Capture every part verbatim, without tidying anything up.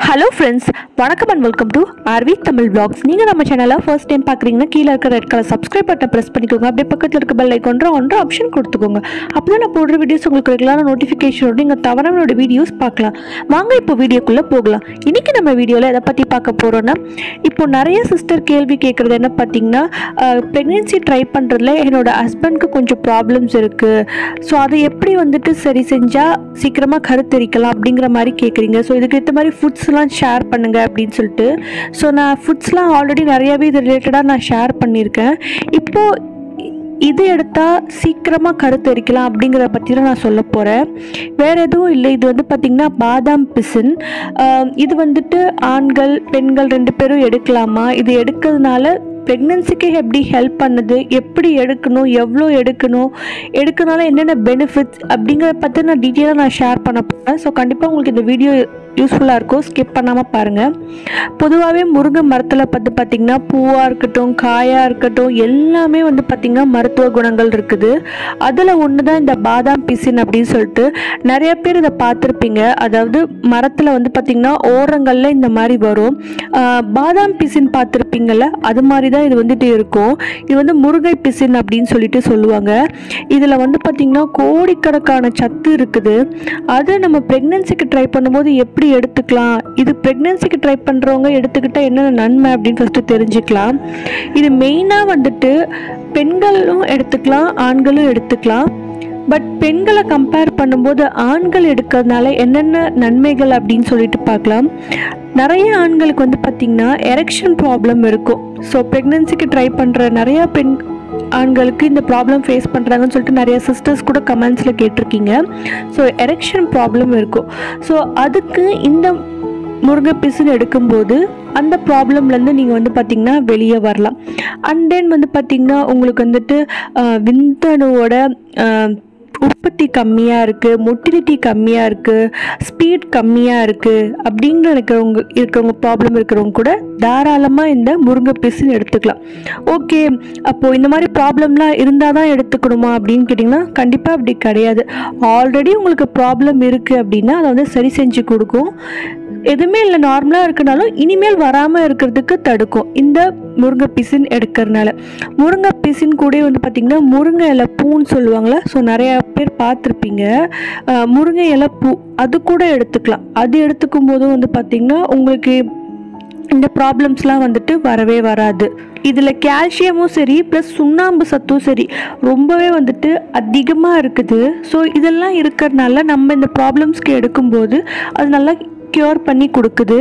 Hello friends, welcome and welcome to R V Tamil Vlogs. நீங்க நம்ம சேனலை first time பார்க்கறீங்கன்னா கீழ இருக்க ரெட் கலர் subscribe பட்டனை press பண்ணிக்கோங்க. அப்படியே பக்கத்துல இருக்க bell icon ஆன் ஆப்ஷன் கொடுத்துக்கோங்க. அப்பதான் நான் போடுற வீடியோஸ் உங்களுக்கு ரெகுலரா நோட்டிஃபிகேஷன் வரும். நீங்க தவறாம என்னோட வீடியோஸ் பார்க்கலாம். வாங்க இப்போ வீடியோக்குள்ள போகலாம். இன்னைக்கு நம்ம வீடியோல எதை பத்தி பார்க்க போறோம்னா, இப்போ நிறைய சிஸ்டர் கேள்வி கேக்குறது என்ன பாத்தீங்கன்னா, பிரெக்னன்சி ட்ரை பண்றதுல என்னோட ஹஸ்பண்ட்க்கு கொஞ்சம் ப்ராப்ளம்ஸ் இருக்கு. சோ அதை எப்படி வந்துட்டு சரி செஞ்சா சீக்கிரமா கருத்தரிக்கலாம் அப்படிங்கிற மாதிரி கேக்குறீங்க. சோ இதுக்கு ஏத்த மாதிரி ஃபுட்ஸ் ஷேர் பண்ணுங்க அப்படின்னு சொல்லிட்டு ஸோ நான் ஃபுட்ஸ்லாம் ஆல்ரெடி நிறையவே இது ரிலேட்டடாக நான் ஷேர் பண்ணியிருக்கேன். இப்போது இது எடுத்தால் சீக்கிரமாக கருத்தரிக்கலாம் அப்படிங்கிறத பற்றி தான் நான் சொல்ல போகிறேன். வேறு எதுவும் இல்லை. இது வந்து பார்த்திங்கன்னா பாதாம் பிசின். இது வந்துட்டு ஆண்கள் பெண்கள் ரெண்டு பேரும் எடுக்கலாமா, இது எடுக்கிறதுனால ப்ரெக்னன்சிக்கு எப்படி ஹெல்ப் பண்ணுது, எப்படி எடுக்கணும், எவ்வளோ எடுக்கணும், எடுக்கிறதுனால என்னென்ன பெனிஃபிட்ஸ் அப்படிங்கிறத பற்றி நான் டீட்டெயிலாக நான் ஷேர் பண்ண போகிறேன். ஸோ கண்டிப்பாக உங்களுக்கு இந்த வீடியோ யூஸ்ஃபுல்லாக இருக்கும், ஸ்கிப் பண்ணாமல் பாருங்கள். பொதுவாகவே முருங்கை மரத்தில் பார்த்து பார்த்திங்கன்னா பூவாக இருக்கட்டும் காயாக இருக்கட்டும் எல்லாமே வந்து பார்த்திங்கன்னா மருத்துவ குணங்கள் இருக்குது. அதில் ஒன்று தான் இந்த பாதாம் பிசின் அப்படின்னு சொல்லிட்டு நிறைய பேர் இதை பார்த்துருப்பீங்க. அதாவது மரத்தில் வந்து பார்த்திங்கன்னா ஓரங்களில் இந்த மாதிரி வரும். பாதாம் பிசின் பார்த்துருப்பீங்கள்ல, அது மாதிரி தான் இது வந்துட்டு இருக்கும். இது வந்து முருங்கை பிசின் அப்படின்னு சொல்லிட்டு சொல்லுவாங்க. இதில் வந்து பார்த்திங்கன்னா கோடிக்கணக்கான சத்து இருக்குது. அது நம்ம ப்ரெக்னன்சிக்கு ட்ரை பண்ணும்போது எப்படி எடுத்துக்கலாம், இது பிரெக்னன்சிக்கு ட்ரை பண்றவங்க எடுத்துக்கிட்டா என்னென்ன நன்மை அப்படின்னு ஃபர்ஸ்ட் தெரிஞ்சுக்கலாம். இது மெயினா வந்துட்டு பெண்களும் எடுத்துக்கலாம் ஆண்களும் எடுத்துக்கலாம். பட் பெண்களை கம்பேர் பண்ணும்போது ஆண்கள் எடுக்கிறதுனால என்னென்ன நன்மைகள் அப்படின்னு சொல்லிட்டு பார்க்கலாம். நிறைய ஆண்களுக்கு வந்து பார்த்திங்கன்னா எரெக்ஷன் ப்ராப்ளம் இருக்கும். ஸோ ப்ரெக்னன்சிக்கு ட்ரை பண்ணுற நிறைய பெண் ஆண்களுக்கு இந்த ப்ராப்ளம் ஃபேஸ் பண்ணுறாங்கன்னு சொல்லிட்டு நிறைய சிஸ்டர்ஸ் கூட கமெண்ட்ஸில் கேட்டிருக்கீங்க. ஸோ எரெக்ஷன் ப்ராப்ளம் இருக்கும். ஸோ அதுக்கு இந்த முருங்கை பிசின் எடுக்கும்போது அந்த ப்ராப்ளம்லேருந்து நீங்கள் வந்து பார்த்திங்கன்னா வெளியே வரலாம். அண்ட் தென் வந்து பார்த்திங்கன்னா உங்களுக்கு வந்துட்டு விந்தணுவோட உற்பத்தி கம்மியாக இருக்குது, மொட்டிலிட்டி கம்மியாக இருக்குது, ஸ்பீட் கம்மியாக இருக்குது அப்படிங்கிற இருக்கிறவங்க இருக்கிறவங்க ப்ராப்ளம் இருக்கிறவங்க கூட தாராளமாக இந்த முருங்கை பிசின் எடுத்துக்கலாம். ஓகே, அப்போது இந்த மாதிரி ப்ராப்ளம்லாம் இருந்தால் தான் எடுத்துக்கணுமா அப்படின்னு கேட்டிங்கன்னா கண்டிப்பாக அப்படி கிடையாது. ஆல்ரெடி உங்களுக்கு ப்ராப்ளம் இருக்குது அப்படின்னா அதை வந்து சரி செஞ்சு கொடுக்கும். எதுவுமே இல்லை நார்மலாக இருக்குனாலும் இனிமேல் வராமல் இருக்கிறதுக்கு தடுக்கும் இந்த முருங்கை பிசின் எடுக்கிறதுனால. முருங்கை பிசின் கூட வந்து பார்த்திங்கன்னா முருங்கை இலை பூன்னு சொல்லுவாங்களே, ஸோ நிறையா பேர் பார்த்துருப்பீங்க. முருங்கை இலை பூ அது கூட எடுத்துக்கலாம். அது எடுத்துக்கும் போதும் வந்து பார்த்திங்கன்னா உங்களுக்கு இந்த ப்ராப்ளம்ஸ்லாம் வந்துட்டு வரவே வராது. இதில் கால்சியமும் சரி ப்ளஸ் சுண்ணாம்பு சத்தும் சரி ரொம்பவே வந்துட்டு அதிகமாக இருக்குது. ஸோ இதெல்லாம் இருக்கிறதுனால நம்ம இந்த ப்ராப்ளம்ஸ்க்கு எடுக்கும்போது அது நல்லா க்யூர் பண்ணி கொடுக்குது.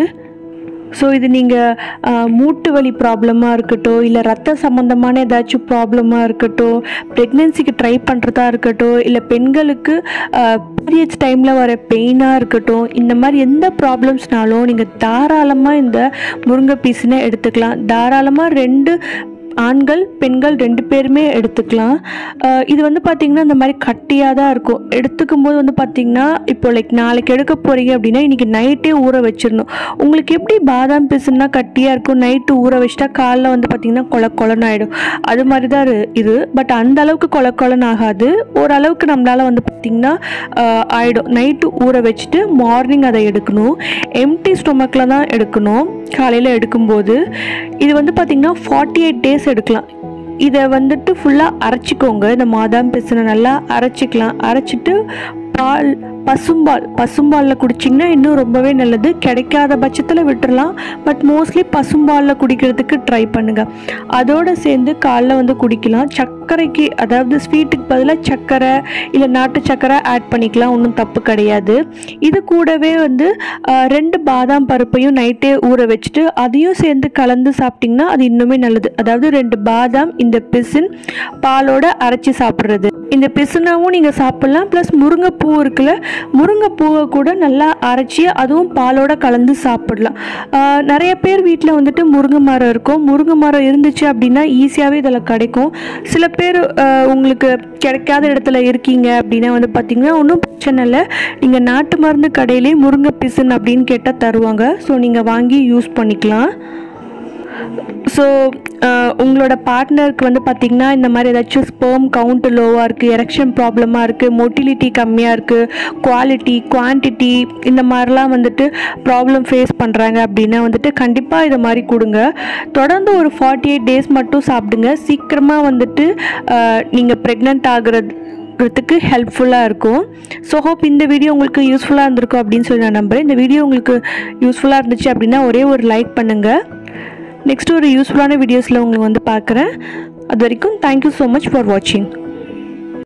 ஸோ இது நீங்கள் மூட்டு வலி ப்ராப்ளமாக இருக்கட்டும், இல்லை ரத்த சம்மந்தமான ஏதாச்சும் ப்ராப்ளமாக இருக்கட்டும், ப்ரெக்னென்சிக்கு ட்ரை பண்ணுறதா இருக்கட்டும், இல்லை பெண்களுக்கு பீரியட்ஸ் டைமில் வர பெயினாக இருக்கட்டும், இந்த மாதிரி எந்த ப்ராப்ளம்ஸ்னாலும் நீங்கள் தாராளமாக இந்த முருங்கை பிசினை எடுத்துக்கலாம். தாராளமாக ரெண்டு ஆண்கள் பெண்கள் ரெண்டு பேருமே எடுத்துக்கலாம். இது வந்து பார்த்திங்கன்னா இந்த மாதிரி கட்டியாக தான் இருக்கும். எடுத்துக்கும் போது வந்து பார்த்திங்கன்னா இப்போ லைக் நாளைக்கு எடுக்க போகிறீங்க அப்படின்னா இன்றைக்கி நைட்டே ஊற வச்சிடணும். உங்களுக்கு எப்படி பாதாம் பிசுன்னா கட்டியாக இருக்கும், நைட்டு ஊற வச்சிட்டா காலைல வந்து பார்த்திங்கன்னா கொல கொலன்னு ஆகிடும். அது மாதிரி தான் இது. பட் அந்த அளவுக்கு கொல கொலன்னு ஆகாது. ஓரளவுக்கு நம்மளால் வந்து பார்த்திங்கன்னா ஆகிடும். நைட்டு ஊற வச்சுட்டு மார்னிங் அதை எடுக்கணும். எம்டி ஸ்டொமக்கில் தான் எடுக்கணும் காலையில் எடுக்கும்போது. இது வந்து பார்த்திங்கன்னா ஃபார்ட்டி எயிட் டேஸ் எடுக்கலாம். இதை வந்துட்டு ஃபுல்லாக அரைச்சிக்கோங்க. இந்த பாதாம் பிசினை நல்லா அரைச்சிக்கலாம். அரைச்சிட்டு பால் பசும்பால் பசும்பாலில் குடிச்சிங்கன்னா இன்னும் ரொம்பவே நல்லது. கிடைக்காத பட்சத்தில் விட்டுடலாம். பட் மோஸ்ட்லி பசும்பாலில் குடிக்கிறதுக்கு ட்ரை பண்ணுங்கள். அதோடு சேர்ந்து காலைல வந்து குடிக்கலாம். சர்க்கரைக்கு அதாவது ஸ்வீட்டுக்கு பதிலாக சர்க்கரை இல்லை நாட்டு சர்க்கரை ஆட் பண்ணிக்கலாம், ஒன்றும் தப்பு கிடையாது. இது கூடவே வந்து ரெண்டு பாதாம் பருப்பையும் நைட்டே ஊற வச்சுட்டு அதையும் சேர்ந்து கலந்து சாப்பிட்டிங்கன்னா அது இன்னுமே நல்லது. அதாவது ரெண்டு பாதாம் இந்த பிசின் பாலோட அரைச்சி சாப்பிட்றது. இந்த பிசினாவும் நீங்கள் சாப்பிட்லாம். ப்ளஸ் முருங்கைப்பூ இருக்குல்ல, முருங்கைப்பூவை கூட நல்லா அரைச்சி அதுவும் பாலோட கலந்து சாப்பிடலாம். நிறைய பேர் வீட்டில் வந்துட்டு முருங்கை மரம் இருக்கும். முருங்கை மரம் இருந்துச்சு அப்படின்னா ஈஸியாகவே இதில் கிடைக்கும். சில பேர் உங்களுக்கு கிடைக்காத இடத்துல இருக்கீங்க அப்படின்னா வந்து பார்த்திங்கன்னா ஒன்றும் பிரச்சனை இல்லை. நீங்கள் நாட்டு மருந்து கடையிலே முருங்கை பிசின் அப்படின்னு கேட்டால் தருவாங்க. ஸோ நீங்கள் வாங்கி யூஸ் பண்ணிக்கலாம். ஸோ உங்களோட பார்ட்னருக்கு வந்து பார்த்திங்கன்னா இந்த மாதிரி ஏதாச்சும் ஸ்பெர்ம் கவுண்ட் லோவாக இருக்குது, எரெக்ஷன் ப்ராப்ளமாக இருக்குது, மொட்டிலிட்டி கம்மியாக இருக்குது, குவாலிட்டி குவான்டிட்டி இந்த மாதிரிலாம் வந்துட்டு ப்ராப்ளம் ஃபேஸ் பண்ணுறாங்க அப்படின்னா வந்துட்டு கண்டிப்பாக இதை மாதிரி கொடுங்க. தொடர்ந்து ஒரு ஃபார்ட்டி எயிட் டேஸ் மட்டும் சாப்பிடுங்க. சீக்கிரமாக வந்துட்டு நீங்கள் ப்ரெக்னென்ட் ஆகிறது க்கு ஹெல்ப்ஃபுல்லாக இருக்கும். ஸோ ஹோப் இந்த வீடியோ உங்களுக்கு யூஸ்ஃபுல்லாக இருந்திருக்கும் அப்படின்னு சொல்லி நான் நம்புகிறேன். இந்த வீடியோ உங்களுக்கு யூஸ்ஃபுல்லாக இருந்துச்சு அப்படின்னா ஒரே ஒரு லைக் பண்ணுங்கள். நெக்ஸ்ட் ஒரு யூஸ்ஃபுல்லான வீடியோஸில் உங்களுக்கு வந்து பார்க்குறேன். அது வரைக்கும் தேங்க்யூ ஸோ மச் ஃபார் வாட்சிங்.